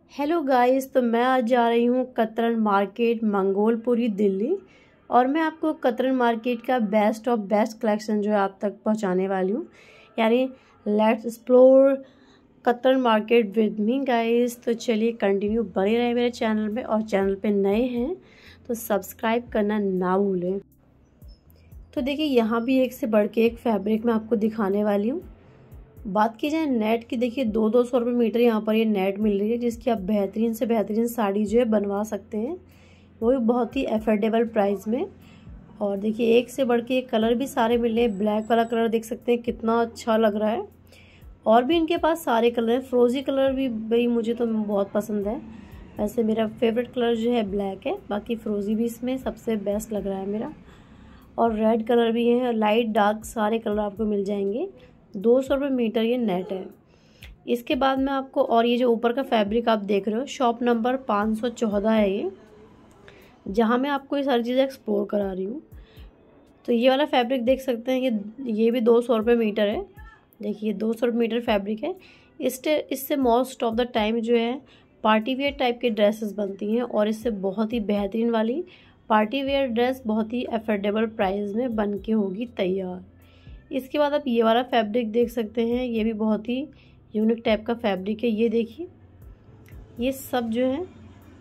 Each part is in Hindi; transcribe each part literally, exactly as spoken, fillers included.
हेलो गाइस, तो मैं आज जा रही हूँ कतरन मार्केट मंगोलपुरी दिल्ली। और मैं आपको कतरन मार्केट का बेस्ट ऑफ बेस्ट कलेक्शन जो है आप तक पहुँचाने वाली हूँ। यानी let's explore Katran market with me guys. तो चलिए कंटिन्यू बने रहे मेरे चैनल में, और चैनल पे नए हैं तो सब्सक्राइब करना ना भूलें। तो देखिए यहाँ भी एक से बढ़ के एक फैब्रिक मैं आपको दिखाने वाली हूँ। बात की जाए नेट की, देखिए दो दो सौ रुपये मीटर यहाँ पर ये नेट मिल रही है, जिसकी आप बेहतरीन से बेहतरीन साड़ी जो है बनवा सकते हैं, वो भी बहुत ही अफोर्डेबल प्राइस में। और देखिए एक से बढ़ के एक कलर भी सारे मिल रहे हैं। ब्लैक वाला कलर देख सकते हैं कितना अच्छा लग रहा है, और भी इनके पास सारे कलर हैं। फ्रोजी कलर भी भाई मुझे तो बहुत पसंद है। वैसे मेरा फेवरेट कलर जो है ब्लैक है, बाकी फ्रोजी भी इसमें सबसे बेस्ट लग रहा है मेरा। और रेड कलर भी है, लाइट डार्क सारे कलर आपको मिल जाएंगे। दो सौ रुपये मीटर ये नेट है। इसके बाद में आपको, और ये जो ऊपर का फैब्रिक आप देख रहे हो, शॉप नंबर पाँच सौ चौदह है ये, जहाँ मैं आपको ये सारी चीज़ें एक्सप्लोर करा रही हूँ। तो ये वाला फैब्रिक देख सकते हैं, ये ये भी दो सौ रुपये मीटर है। देखिए दो सौ रुपये मीटर फैब्रिक है। इससे इससे मोस्ट ऑफ द टाइम जो है पार्टी वेयर टाइप के ड्रेसेस बनती हैं, और इससे बहुत ही बेहतरीन वाली पार्टी वेयर ड्रेस बहुत ही अफोर्डेबल प्राइस में बन के होगी तैयार। इसके बाद आप ये वाला फैब्रिक देख सकते हैं, ये भी बहुत ही यूनिक टाइप का फैब्रिक है। ये देखिए ये सब जो है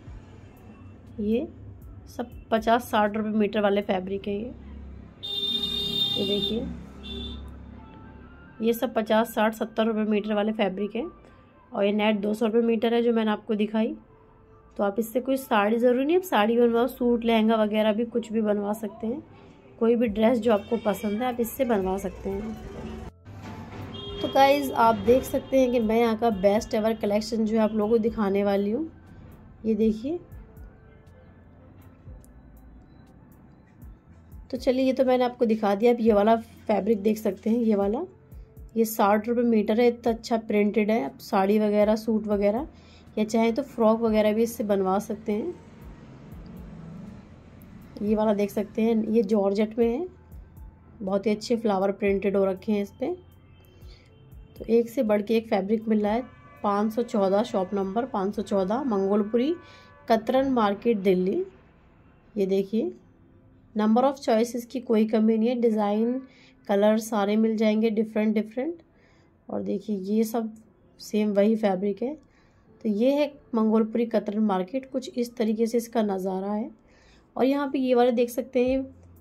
ये सब पचास साठ रुपये मीटर वाले फैब्रिक है। ये ये देखिए ये सब पचास साठ सत्तर रुपये मीटर वाले फैब्रिक है, और ये नेट दो सौ रुपये मीटर है जो मैंने आपको दिखाई। तो आप इससे कोई साड़ी ज़रूरी नहीं, आप साड़ी बनवाओ, सूट लहंगा वगैरह भी कुछ भी बनवा सकते हैं। कोई भी ड्रेस जो आपको पसंद है आप इससे बनवा सकते हैं। तो गाइज़ आप देख सकते हैं कि मैं यहाँ का बेस्ट एवर कलेक्शन जो है आप लोगों को दिखाने वाली हूँ। ये देखिए, तो चलिए ये तो मैंने आपको दिखा दिया। आप ये वाला फैब्रिक देख सकते हैं, ये वाला ये साठ रुपये मीटर है। इतना अच्छा प्रिंटेड है। आप साड़ी वगैरह सूट वगैरह या चाहें तो फ्रॉक वगैरह भी इससे बनवा सकते हैं। ये वाला देख सकते हैं, ये जॉर्जेट में है, बहुत ही अच्छे फ्लावर प्रिंटेड हो रखे हैं इस पर। तो एक से बढ़ के एक फैब्रिक मिल रहा है। पाँच सौ चौदह शॉप नंबर पाँच सौ चौदह मंगोलपुरी कतरन मार्केट दिल्ली। ये देखिए नंबर ऑफ़ चॉइसेस की कोई कमी नहीं है। डिज़ाइन कलर सारे मिल जाएंगे डिफरेंट डिफरेंट। और देखिए ये सब सेम वही फैब्रिक है। तो ये है मंगोलपुरी कतरन मार्केट, कुछ इस तरीके से इसका नज़ारा है। और यहाँ पे ये वाले देख सकते हैं,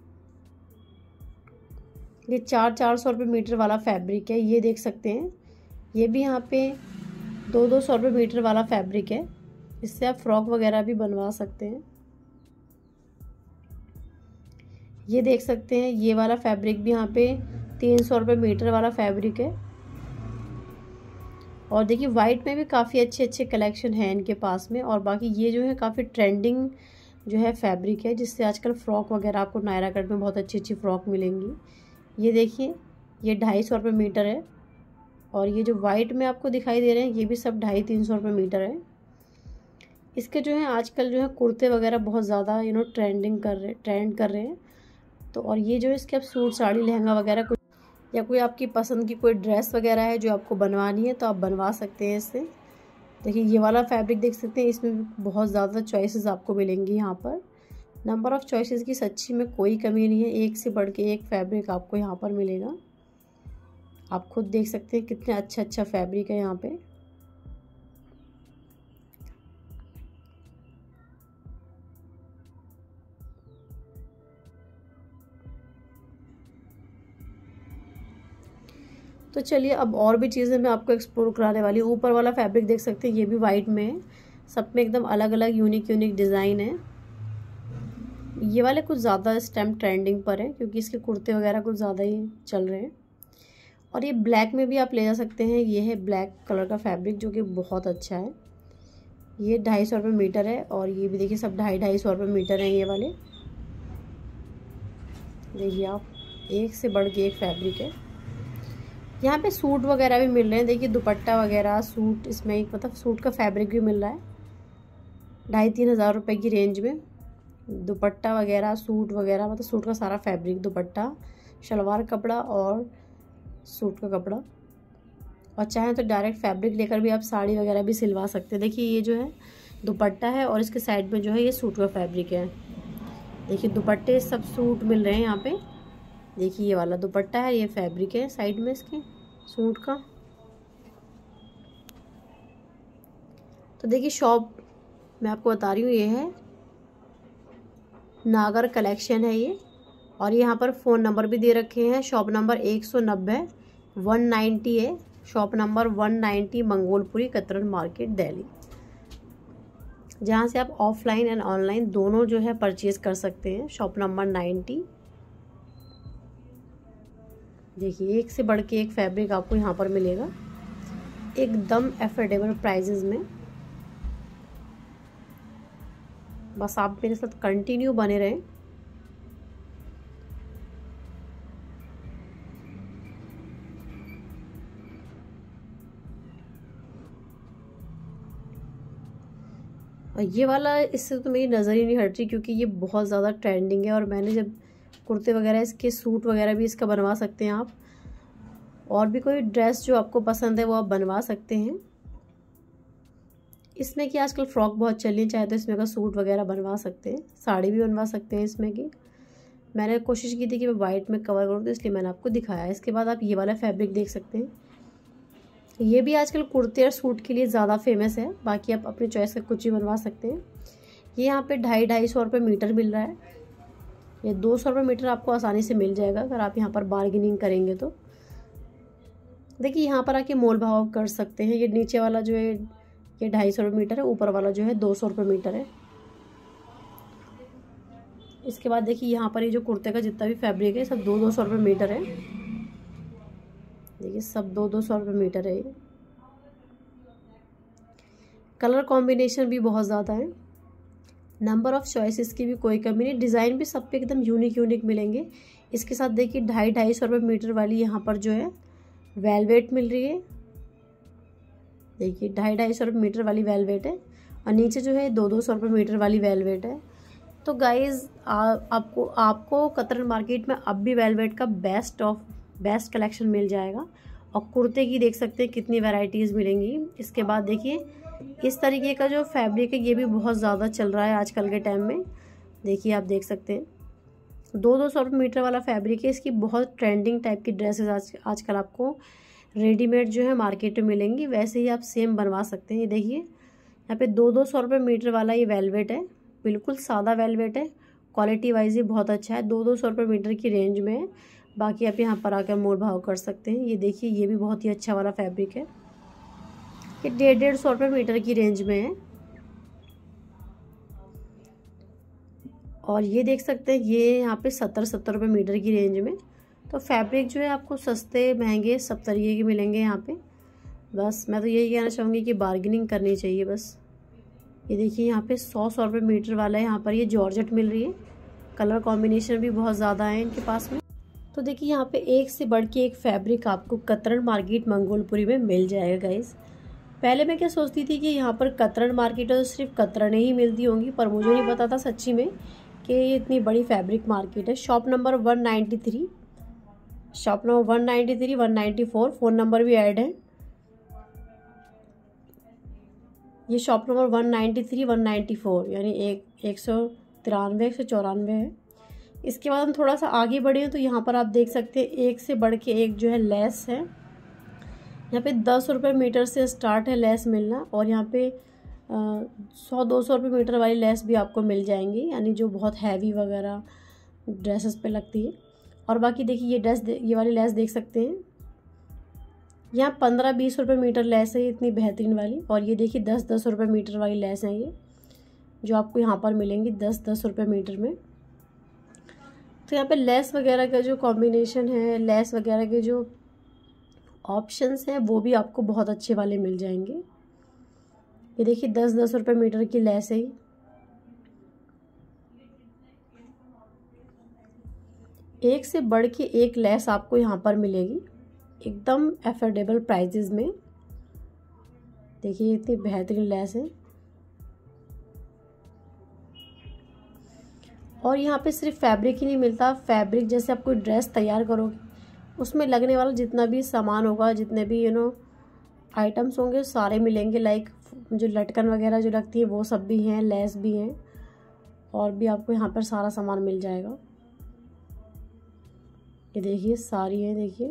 ये चार चार सौ रुपये मीटर वाला फैब्रिक है। ये देख सकते हैं, ये भी यहाँ पे दो दो सौ रुपये मीटर वाला फैब्रिक है। इससे आप फ्रॉक वगैरह भी बनवा सकते हैं। ये देख सकते हैं, ये वाला फैब्रिक भी यहाँ पे तीन सौ रुपये मीटर वाला फैब्रिक है। और देखिए वाइट में भी काफ़ी अच्छे अच्छे कलेक्शन हैं इनके पास में। और बाकी ये जो है काफ़ी ट्रेंडिंग जो है फैब्रिक है, जिससे आजकल फ़्रॉक वगैरह आपको नायरा कट में बहुत अच्छी अच्छी फ़्रॉक मिलेंगी। ये देखिए ये ढाई सौ रुपये मीटर है। और ये जो वाइट में आपको दिखाई दे रहे हैं, ये भी सब ढाई तीन सौ रुपये मीटर है। इसके जो है आजकल जो है कुर्ते वगैरह बहुत ज़्यादा यू नो ट्रेंडिंग कर रहे ट्रेंड कर रहे हैं। तो और ये जो है इसके आप सूट साड़ी लहंगा वगैरह कुछ, या कोई आपकी पसंद की कोई ड्रेस वगैरह है जो आपको बनवानी है तो आप बनवा सकते हैं इससे। देखिए ये वाला फैब्रिक देख सकते हैं, इसमें बहुत ज़्यादा चॉइसेस आपको मिलेंगी। यहाँ पर नंबर ऑफ़ चॉइसेस की सच्ची में कोई कमी नहीं है। एक से बढ़ के एक फैब्रिक आपको यहाँ पर मिलेगा। आप खुद देख सकते हैं कितने अच्छा अच्छा फैब्रिक है यहाँ पे। तो चलिए अब और भी चीज़ें मैं आपको एक्सप्लोर कराने वाली हूँ। ऊपर वाला फैब्रिक देख सकते हैं, ये भी वाइट में है। सब में एकदम अलग अलग यूनिक यूनिक डिज़ाइन है। ये वाले कुछ ज़्यादा इस टाइम ट्रेंडिंग पर है, क्योंकि इसके कुर्ते वगैरह कुछ ज़्यादा ही चल रहे हैं। और ये ब्लैक में भी आप ले जा सकते हैं। ये है ब्लैक कलर का फैब्रिक जो कि बहुत अच्छा है। ये ढाई सौ रुपये मीटर है। और ये भी देखिए सब ढाई ढाई सौ रुपये मीटर हैं ये वाले। देखिए आप एक से बढ़ के एक फैब्रिक है। यहाँ पे सूट वगैरह भी मिल रहे हैं। देखिए दुपट्टा वगैरह सूट, इसमें एक मतलब सूट का फैब्रिक भी मिल रहा है ढाई तीन हज़ार रुपये की रेंज में। दुपट्टा वगैरह सूट वगैरह, मतलब सूट का सारा फैब्रिक, दुपट्टा शलवार कपड़ा और सूट का कपड़ा। और चाहें तो डायरेक्ट फैब्रिक लेकर भी आप साड़ी वगैरह भी सिलवा सकते हैं। देखिए ये जो है दुपट्टा है और इसके साइड में जो है ये सूट का फैब्रिक है। देखिए दुपट्टे सब सूट मिल रहे हैं यहाँ पे। देखिए ये वाला दुपट्टा है, ये फैब्रिक है साइड में इसके सूट का। तो देखिए शॉप मैं आपको बता रही हूँ, ये है नागर कलेक्शन है ये। और यहाँ पर फ़ोन नंबर भी दे रखे हैं। शॉप नंबर एक सौ नब्बे वन नाइन्टी है। Shop number one ninety Mangolpuri Katran market Delhi, जहाँ से आप ऑफलाइन एंड ऑनलाइन दोनों जो है परचेज़ कर सकते हैं। Shop number ninety. देखिए एक से बढ़ के एक फैब्रिक आपको यहाँ पर मिलेगा एकदम एफोर्डेबल प्राइजेज में। बस आप मेरे साथ कंटिन्यू बने रहें। और ये वाला इससे तो मेरी नज़र ही नहीं हट रही, क्योंकि ये बहुत ज़्यादा ट्रेंडिंग है। और मैंने जब कुर्ते वगैरह इसके सूट वगैरह भी इसका बनवा सकते हैं आप। और भी कोई ड्रेस जो आपको पसंद है वो आप बनवा सकते हैं। इसमें कि आजकल फ्रॉक बहुत चल रही है, चाहे तो इसमें का सूट वगैरह बनवा सकते हैं, साड़ी भी बनवा सकते हैं इसमें की। मैंने कोशिश की थी कि मैं वाइट में कवर करूँ, तो इसलिए मैंने आपको दिखाया। इसके बाद आप ये वाला फैब्रिक देख सकते हैं। ये भी आजकल कुर्ते और सूट के लिए ज़्यादा फेमस है। बाकी आप अपनी चॉइस का कुछ भी बनवा सकते हैं। ये यहाँ पे ढाई ढाई सौ रुपये मीटर मिल रहा है। ये दो सौ रुपये मीटर आपको आसानी से मिल जाएगा अगर आप यहाँ पर बार्गेनिंग करेंगे तो। देखिए यहाँ पर आके मोल भाव कर सकते हैं। ये नीचे वाला जो है ये ढाई सौ रुपये मीटर है, ऊपर वाला जो है दो सौ रुपये मीटर है। इसके बाद देखिए यहाँ पर ये जो कुर्ते का जितना भी फैब्रिक है सब दो दो सौ रुपये मीटर है। देखिए सब दो दो सौ रुपये मीटर है। ये कलर कॉम्बिनेशन भी बहुत ज़्यादा है। नंबर ऑफ़ चॉइसेस की भी कोई कमी नहीं। डिज़ाइन भी सब पे एकदम यूनिक यूनिक मिलेंगे। इसके साथ देखिए ढाई ढाई सौ रुपये मीटर वाली यहाँ पर जो है वेलवेट मिल रही है। देखिए ढाई ढाई सौ रुपये मीटर वाली वेलवेट है। और नीचे जो है दो दो सौ रुपये मीटर वाली वेलवेट है। तो गाइज़ आपको आपको कतरन मार्केट में अब भी वेलवेट का बेस्ट ऑफ बेस्ट कलेक्शन मिल जाएगा। और कुर्ते की देख सकते हैं कितनी वैरायटीज़ मिलेंगी। इसके बाद देखिए इस तरीके का जो फैब्रिक है ये भी बहुत ज़्यादा चल रहा है आजकल के टाइम में। देखिए आप देख सकते हैं दो दो सौ रुपये मीटर वाला फैब्रिक है। इसकी बहुत ट्रेंडिंग टाइप की ड्रेसेस आज आजकल आपको रेडीमेड जो है मार्केट में मिलेंगी। वैसे ही आप सेम बनवा सकते हैं। ये देखिए यहाँ पे दो दो सौ रुपये मीटर वाला ये वेलवेट है। बिल्कुल सादा वेलवेट है। क्वालिटी वाइज ये बहुत अच्छा है। दो दो सौ रुपये मीटर की रेंज में है। बाकी आप यहाँ पर आकर मोल भाव कर सकते हैं। ये देखिए ये भी बहुत ही अच्छा वाला फैब्रिक है। ये डेढ़ डेढ़ सौ रुपये मीटर की रेंज में है। और ये देख सकते हैं ये यहाँ पे सत्तर सत्तर रुपये मीटर की रेंज में। तो फैब्रिक जो है आपको सस्ते महंगे सब तरीके के मिलेंगे यहाँ पे। बस मैं तो यही कहना चाहूँगी कि बार्गेनिंग करनी चाहिए बस। ये देखिए यहाँ पे सौ सौ रुपये मीटर वाला है। यहाँ पर ये जॉर्जेट मिल रही है। कलर कॉम्बिनेशन भी बहुत ज़्यादा है इनके पास में। तो देखिए यहाँ पे एक से बढ़ के एक फैब्रिक आपको कतरन मार्केट मंगोलपुरी में मिल जाएगा गाइस। पहले मैं क्या सोचती थी कि यहाँ पर कतरन मार्केट है तो सिर्फ कतरनें ही मिलती होंगी, पर मुझे नहीं पता था सच्ची में कि ये इतनी बड़ी फैब्रिक मार्केट है। Shop number one ninety three shop number one ninety three one ninety four phone number भी ऐड है। ये shop number one ninety three one ninety four यानी एक एक सौ तिरानवे एक सौ चौरानवे है। इसके बाद हम थोड़ा सा आगे बढ़े हैं तो यहाँ पर आप देख सकते हैं एक से बढ़ के एक जो है लेस है। यहाँ पे दस रुपये मीटर से स्टार्ट है लेस मिलना। और यहाँ पे सौ दो सौ रुपये मीटर वाली लेस भी आपको मिल जाएंगी, यानी जो बहुत हैवी वगैरह ड्रेसेस पे लगती है। और बाकी देखिए ये ड्रेस ये वाली लेस देख सकते हैं। यहाँ पंद्रह बीस रुपये मीटर लेस है, इतनी बेहतरीन वाली। और ये देखिए दस दस रुपये मीटर वाली लेस है ये, जो आपको यहाँ पर मिलेंगी दस दस रुपये मीटर में। तो यहाँ पे लेस वगैरह का जो कॉम्बिनेशन है, लेस वगैरह के जो ऑप्शंस हैं वो भी आपको बहुत अच्छे वाले मिल जाएंगे। ये देखिए दस दस रुपये मीटर की लेस है। एक से बढ़ के एक लेस आपको यहाँ पर मिलेगी एकदम एफोर्डेबल प्राइजेज में। देखिए इतनी बेहतरीन लेस है। और यहाँ पे सिर्फ फैब्रिक ही नहीं मिलता, फैब्रिक जैसे आप कोई ड्रेस तैयार करोगे उसमें लगने वाला जितना भी सामान होगा, जितने भी यू नो आइटम्स होंगे सारे मिलेंगे, लाइक जो लटकन वगैरह जो लगती है वो सब भी हैं, लेस भी हैं, और भी आपको यहाँ पर सारा सामान मिल जाएगा। ये देखिए सारी है, देखिए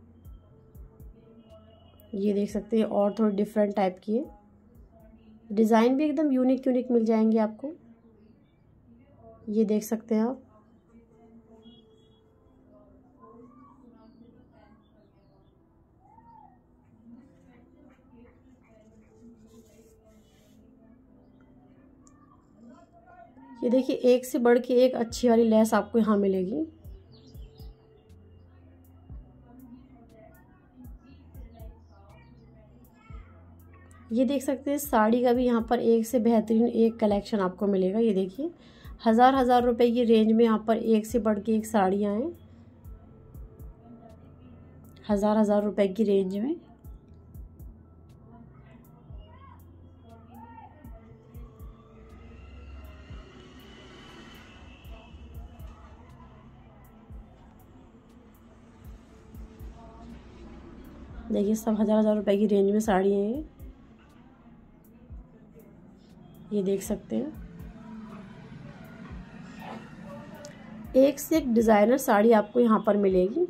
ये देख सकते हैं, और थोड़ी डिफरेंट टाइप की है। डिज़ाइन भी एकदम यूनिक यूनिक मिल जाएंगे आपको, ये देख सकते हैं आप। ये देखिए एक से बढ़ के एक अच्छी वाली लेस आपको यहाँ मिलेगी। ये देख सकते हैं साड़ी का भी यहाँ पर एक से बेहतरीन एक कलेक्शन आपको मिलेगा। ये देखिए हज़ार हज़ार रुपए की रेंज में यहाँ पर एक से बढ़ के एक साड़ियाँ हैं, हज़ार हज़ार रुपए की रेंज में। देखिए सब हज़ार हज़ार रुपए की रेंज में साड़ियाँ हैं, ये देख सकते हैं। एक से एक डिज़ाइनर साड़ी आपको यहाँ पर मिलेगी।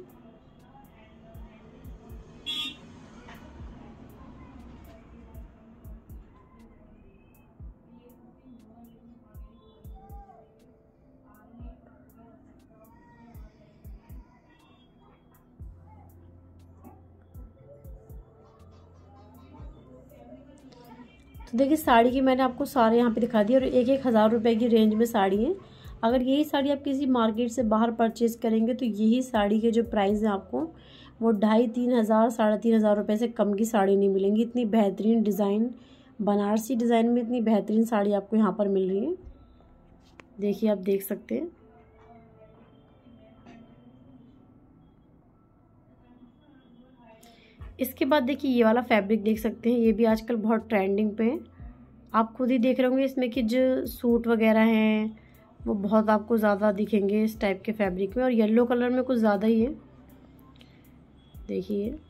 तो देखिए साड़ी की मैंने आपको सारे यहाँ पे दिखा दिए, और एक एक हज़ार रुपए की रेंज में साड़ी है। अगर यही साड़ी आप किसी मार्केट से बाहर परचेज़ करेंगे तो यही साड़ी के जो प्राइस है आपको वो ढाई तीन हज़ार साढ़े तीन हज़ार रुपये से कम की साड़ी नहीं मिलेंगी। इतनी बेहतरीन डिज़ाइन, बनारसी डिज़ाइन में इतनी बेहतरीन साड़ी आपको यहाँ पर मिल रही है। देखिए आप देख सकते हैं। इसके बाद देखिए ये वाला फैब्रिक देख सकते हैं, ये भी आजकल बहुत ट्रेंडिंग पे है। आप खुद ही देख रहे होंगे इसमें कि जो सूट वगैरह हैं वो बहुत आपको ज़्यादा दिखेंगे इस टाइप के फैब्रिक में, और येलो कलर में कुछ ज़्यादा ही है। देखिए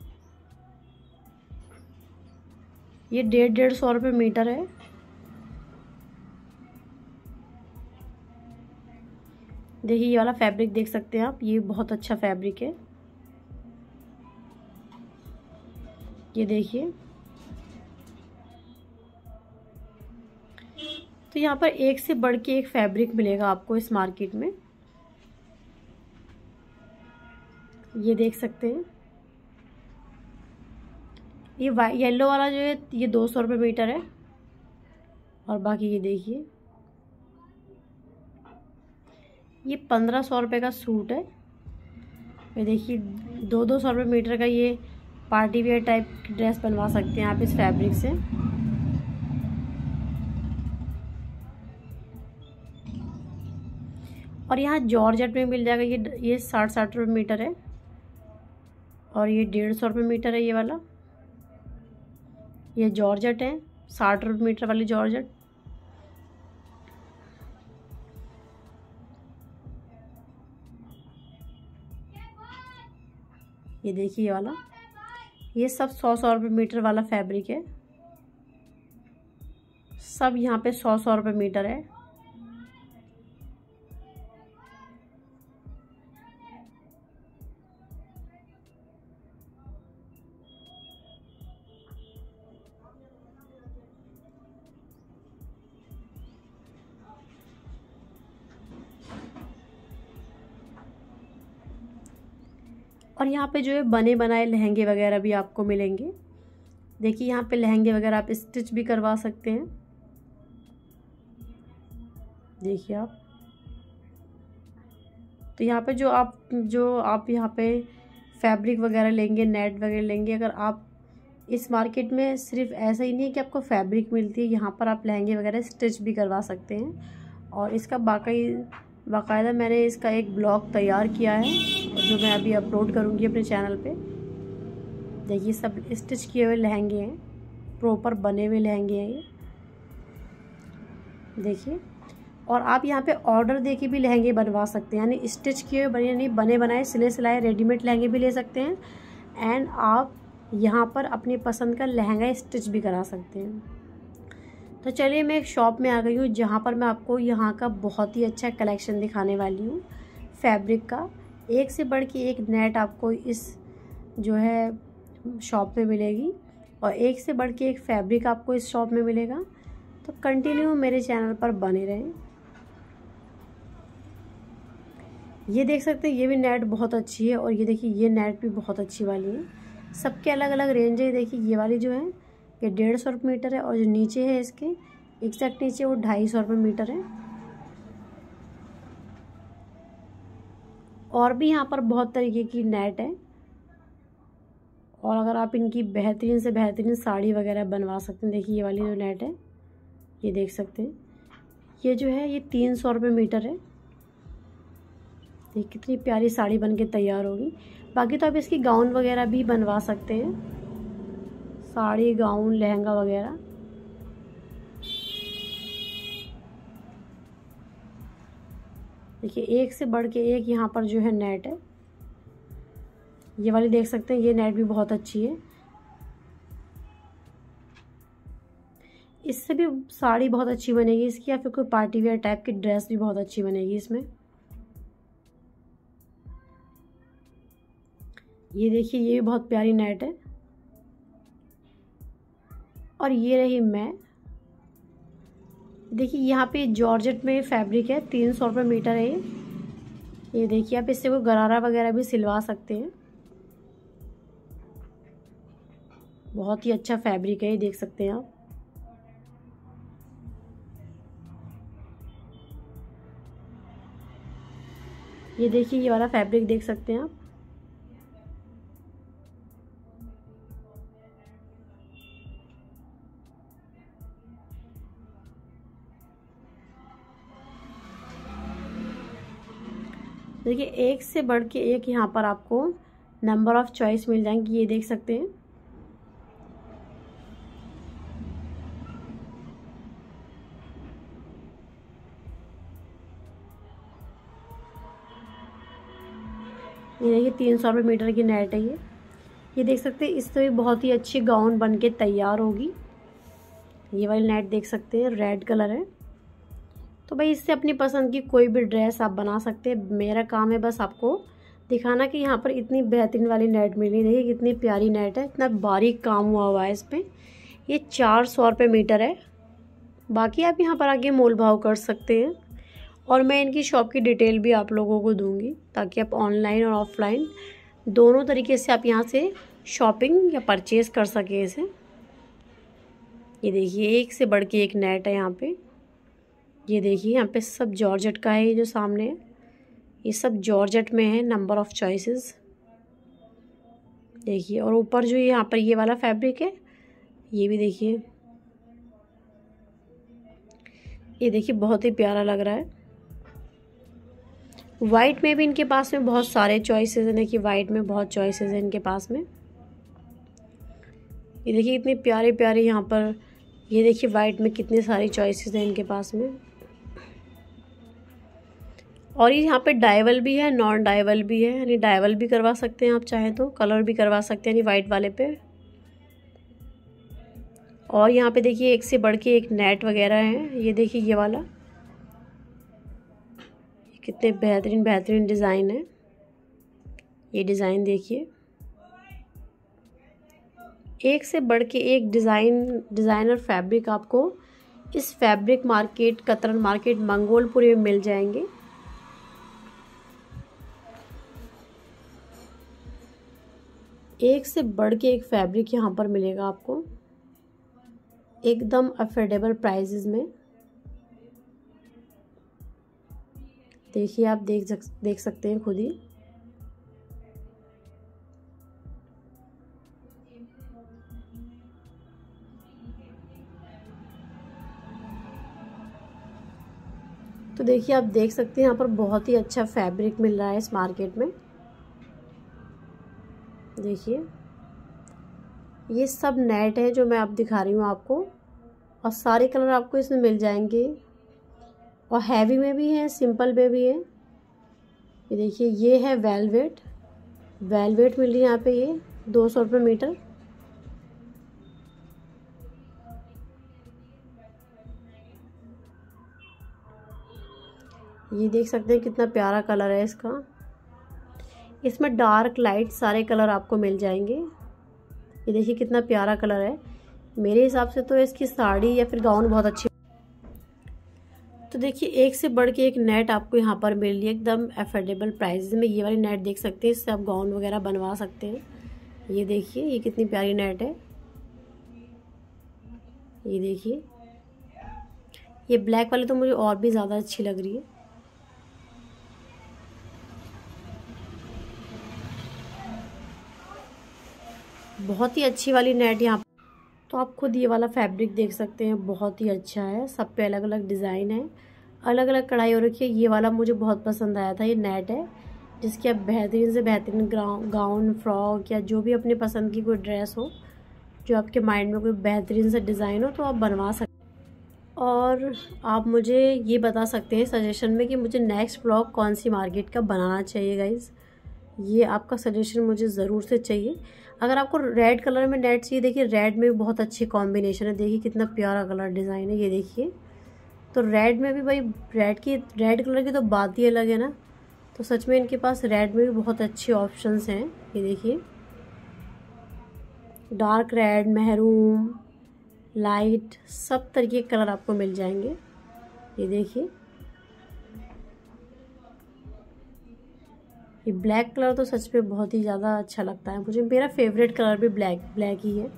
ये डेढ़ डेढ़ सौ रुपये मीटर है। देखिए ये वाला फैब्रिक देख सकते हैं आप, ये बहुत अच्छा फैब्रिक है। ये देखिए तो यहाँ पर एक से बढ़ के एक फैब्रिक मिलेगा आपको इस मार्केट में, ये देख सकते हैं। ये वाइ येलो वाला जो है ये दो सौ रुपये मीटर है, और बाकी ये देखिए ये पंद्रह सौ रुपये का सूट है। ये देखिए दो दो सौ रुपये मीटर का ये पार्टी वेयर टाइप की ड्रेस बनवा सकते हैं आप इस फैब्रिक से। और यहाँ जॉर्जेट में मिल जाएगा, ये ये साठ साठ रुपये मीटर है, और ये डेढ़ सौ रुपये मीटर है ये वाला। ये जॉर्जेट है, साठ रुपये मीटर वाली जॉर्जेट। ये देखिए ये वाला, ये सब सौ सौ रुपये मीटर वाला फैब्रिक है, सब यहाँ पे सौ सौ रुपये मीटर है। और यहाँ पे जो है बने बनाए लहंगे वगैरह भी आपको मिलेंगे। देखिए यहाँ पे लहंगे वगैरह आप स्टिच भी करवा सकते हैं। देखिए आप, तो यहाँ पे जो आप जो आप यहाँ पे फैब्रिक वगैरह लेंगे, नेट वगैरह लेंगे, अगर आप इस मार्केट में सिर्फ ऐसा ही नहीं है कि आपको फैब्रिक मिलती है, यहाँ पर आप लहंगे वगैरह स्टिच भी करवा सकते हैं। और इसका बाकी बाकायदा मैंने इसका एक ब्लॉग तैयार किया है जो मैं अभी अपलोड करूँगी अपने चैनल पे। देखिए सब स्टिच किए हुए लहंगे हैं, प्रॉपर बने हुए लहंगे हैं ये, देखिए। और आप यहाँ पे ऑर्डर देके भी लहंगे बनवा सकते हैं, यानी स्टिच किए हुए यानी बने बनाए सिले सिलाए रेडीमेड लहंगे भी ले सकते हैं। एंड आप यहाँ पर अपनी पसंद का लहंगा स्टिच भी करा सकते हैं। तो चलिए मैं एक शॉप में आ गई हूँ जहाँ पर मैं आपको यहाँ का बहुत ही अच्छा कलेक्शन दिखाने वाली हूँ फैब्रिक का। एक से बढ़ के एक नेट आपको इस जो है शॉप में मिलेगी और एक से बढ़ के एक फैब्रिक आपको इस शॉप में मिलेगा। तो कंटिन्यू मेरे चैनल पर बने रहें। ये देख सकते हैं ये भी नेट बहुत अच्छी है और ये देखिए ये नेट भी बहुत अच्छी वाली है। सबके अलग अलग रेंज है। देखिए ये वाली जो है ये डेढ़ सौ रुपये मीटर है और जो नीचे है इसके एग्जैक्ट नीचे वो ढाई सौ रुपये मीटर है। और भी यहाँ पर बहुत तरीके की नेट है और अगर आप इनकी बेहतरीन से बेहतरीन साड़ी वगैरह बनवा सकते हैं। देखिए ये वाली जो नेट है ये देख सकते हैं ये जो है ये तीन सौ रुपये मीटर है। देखिए कितनी प्यारी साड़ी बन के तैयार होगी। बाकी तो आप इसकी गाउन वगैरह भी बनवा सकते हैं, साड़ी गाउन लहंगा वगैरह। देखिए एक से बढ़ के एक यहाँ पर जो है नेट है। ये वाली देख सकते हैं ये नेट भी बहुत अच्छी है। इससे भी साड़ी बहुत अच्छी बनेगी इसकी या फिर कोई पार्टी वेयर टाइप की ड्रेस भी बहुत अच्छी बनेगी इसमें। ये देखिए ये भी बहुत प्यारी नेट है। और ये रही मैं। देखिए यहाँ पे जॉर्जेट में फैब्रिक है, तीन सौ रुपये मीटर है ये। ये देखिए आप इससे कोई गरारा वगैरह भी सिलवा सकते हैं। बहुत ही अच्छा फैब्रिक है ये देख सकते हैं आप। ये देखिए ये वाला फैब्रिक देख सकते हैं आप। देखिए एक से बढ़ के एक यहाँ पर आपको नंबर ऑफ चॉइस मिल जाएंगी। ये देख सकते हैं ये देखिए तीन सौ रुपये मीटर की नेट है ये। ये देख सकते हैं इससे भी बहुत ही अच्छी गाउन बन के तैयार होगी। ये वाली नेट देख सकते हैं रेड कलर है। तो भाई इससे अपनी पसंद की कोई भी ड्रेस आप बना सकते हैं। मेरा काम है बस आपको दिखाना कि यहाँ पर इतनी बेहतरीन वाली नेट मिली। देखिए कितनी प्यारी नेट है, इतना बारीक काम हुआ हुआ है इस पर। ये चार सौ रुपये मीटर है। बाकी आप यहाँ पर आके मोल भाव कर सकते हैं और मैं इनकी शॉप की डिटेल भी आप लोगों को दूंगी ताकि आप ऑनलाइन और ऑफलाइन दोनों तरीके से आप यहाँ से शॉपिंग या परचेज़ कर सकें इसे। ये देखिए एक से बढ़ के एक नेट है यहाँ पे। ये देखिए यहाँ पे सब जॉर्जेट का है। ये जो सामने है ये सब जॉर्जेट में है। नंबर ऑफ़ चॉइसेस देखिए। और ऊपर जो यहाँ पर ये वाला फैब्रिक है ये भी देखिए। ये देखिए बहुत ही प्यारा लग रहा है। वाइट में भी इनके पास में बहुत सारे चॉइसेस हैं। देखिए वाइट में बहुत चॉइसेस हैं इनके पास में। ये देखिए इतने प्यारे प्यारे यहाँ पर। ये देखिए वाइट में कितनी सारी चॉइसेस हैं इनके पास में। और ये यहाँ पे डाइवल भी है, नॉन डाइवल भी है। यानी डाइवल भी करवा सकते हैं आप चाहें तो, कलर भी करवा सकते हैं यानी वाइट वाले पे। और यहाँ पे देखिए एक से बढ़ के एक नेट वगैरह है। ये देखिए ये वाला कितने बेहतरीन बेहतरीन डिज़ाइन है। ये डिज़ाइन देखिए एक से बढ़ के एक डिज़ाइन डिज़ाइनर फैब्रिक आपको इस fabric market Katran market Mangolpuri में मिल जाएंगे। एक से बढ़ के एक फैब्रिक यहाँ पर मिलेगा आपको एकदम अफोर्डेबल प्राइसेस में। देखिए आप देख देख सकते हैं खुद ही। तो देखिए आप देख सकते हैं यहाँ पर बहुत ही अच्छा फैब्रिक मिल रहा है इस मार्केट में। देखिए ये सब नेट है जो मैं आप दिखा रही हूँ आपको और सारे कलर आपको इसमें मिल जाएंगे और हैवी में भी है, सिंपल में भी है। ये देखिए ये है वेलवेट। वेलवेट मिल रही है यहाँ पे ये दो सौ रुपये मीटर। ये देख सकते हैं कितना प्यारा कलर है इसका। इसमें डार्क लाइट सारे कलर आपको मिल जाएंगे। ये देखिए कितना प्यारा कलर है। मेरे हिसाब से तो इसकी साड़ी या फिर गाउन बहुत अच्छी। तो देखिए एक से बढ़ के एक नेट आपको यहाँ पर मिल रही है एकदम अफोर्डेबल प्राइस में। ये वाली नेट देख सकते हैं, इससे आप गाउन वगैरह बनवा सकते हैं। ये देखिए ये कितनी प्यारी नेट है। ये देखिए ये ब्लैक वाली तो मुझे और भी ज़्यादा अच्छी लग रही है। बहुत ही अच्छी वाली नेट यहाँ। तो आप खुद ये वाला फैब्रिक देख सकते हैं, बहुत ही अच्छा है। सब पे अलग अलग डिज़ाइन है, अलग अलग कढ़ाई हो रखी है। ये वाला मुझे बहुत पसंद आया था। ये नेट है जिसकी आप बेहतरीन से बेहतरीन गाउन, फ्रॉक या जो भी अपनी पसंद की कोई ड्रेस हो, जो आपके माइंड में कोई बेहतरीन से डिज़ाइन हो, तो आप बनवा सकते हैं। और आप मुझे ये बता सकते हैं सजेशन में कि मुझे नेक्स्ट ब्लॉग कौन सी मार्केट का बनाना चाहिए गाइज़। ये आपका सजेशन मुझे ज़रूर से चाहिए। अगर आपको रेड कलर में नेट चाहिए, देखिए रेड में भी बहुत अच्छी कॉम्बिनेशन है। देखिए कितना प्यारा कलर डिज़ाइन है। ये देखिए तो रेड में भी भाई, रेड की रेड कलर की तो बात ही अलग है ना। तो सच में इनके पास रेड में भी बहुत अच्छे ऑप्शंस हैं। ये देखिए डार्क रेड, मैरून, लाइट, सब तरीके के कलर आपको मिल जाएंगे। ये देखिए ये ब्लैक कलर तो सच में बहुत ही ज़्यादा अच्छा लगता है मुझे। मेरा फेवरेट कलर भी ब्लैक ब्लैक ही है।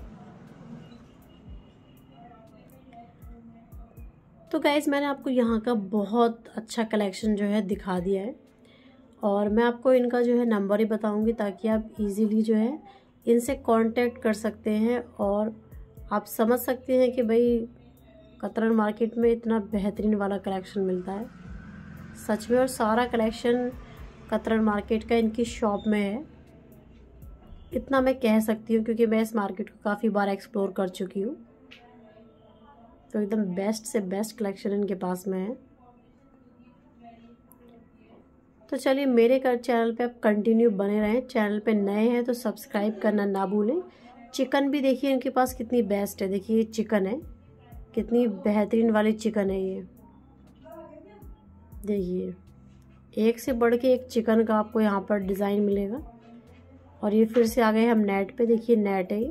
तो गाइज़ मैंने आपको यहाँ का बहुत अच्छा कलेक्शन जो है दिखा दिया है, और मैं आपको इनका जो है नंबर ही बताऊँगी ताकि आप इजीली जो है इनसे कांटेक्ट कर सकते हैं और आप समझ सकते हैं कि भाई कतरन मार्केट में इतना बेहतरीन वाला कलेक्शन मिलता है सच में। और सारा कलेक्शन कतरन मार्केट का इनकी शॉप में है, इतना मैं कह सकती हूँ क्योंकि मैं इस मार्केट को काफ़ी बार एक्सप्लोर कर चुकी हूँ। तो एकदम बेस्ट से बेस्ट कलेक्शन इनके पास में है। तो चलिए मेरे कर चैनल पे आप कंटिन्यू बने रहें। चैनल पे नए हैं तो सब्सक्राइब करना ना भूलें। चिकन भी देखिए इनके पास कितनी बेस्ट है। देखिए ये चिकन है, कितनी बेहतरीन वाली चिकन है ये। देखिए एक से बढ़ के एक चिकन का आपको यहाँ पर डिज़ाइन मिलेगा। और ये फिर से आ गए हम नेट पे। देखिए नेट है ये।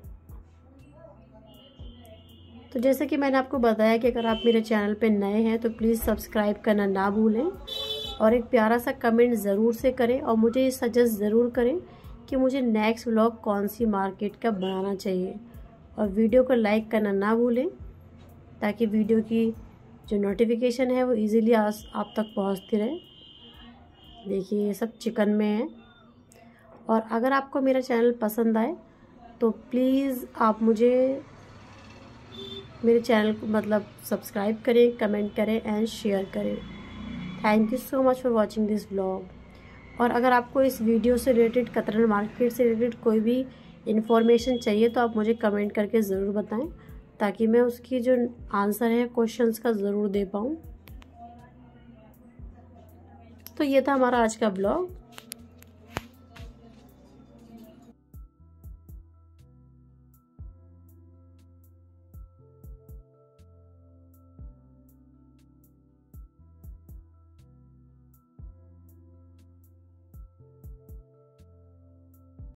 तो जैसे कि मैंने आपको बताया कि अगर आप मेरे चैनल पे नए हैं तो प्लीज़ सब्सक्राइब करना ना भूलें और एक प्यारा सा कमेंट ज़रूर से करें और मुझे ये सजेस्ट ज़रूर करें कि मुझे नेक्स्ट व्लॉग कौन सी मार्केट का बनाना चाहिए। और वीडियो को लाइक करना ना भूलें ताकि वीडियो की जो नोटिफिकेशन है वो इजीली आप तक पहुंचती रहे। देखिए ये सब चिकन में है। और अगर आपको मेरा चैनल पसंद आए तो प्लीज़ आप मुझे मेरे चैनल को मतलब सब्सक्राइब करें, कमेंट करें एंड शेयर करें। Thank you so much for watching this vlog. और अगर आपको इस वीडियो से रिलेटेड, कतरन मार्केट से रिलेटेड कोई भी इन्फॉर्मेशन चाहिए तो आप मुझे कमेंट करके ज़रूर बताएं ताकि मैं उसकी जो आंसर है क्वेश्चंस का ज़रूर दे पाऊँ। तो ये था हमारा आज का ब्लॉग।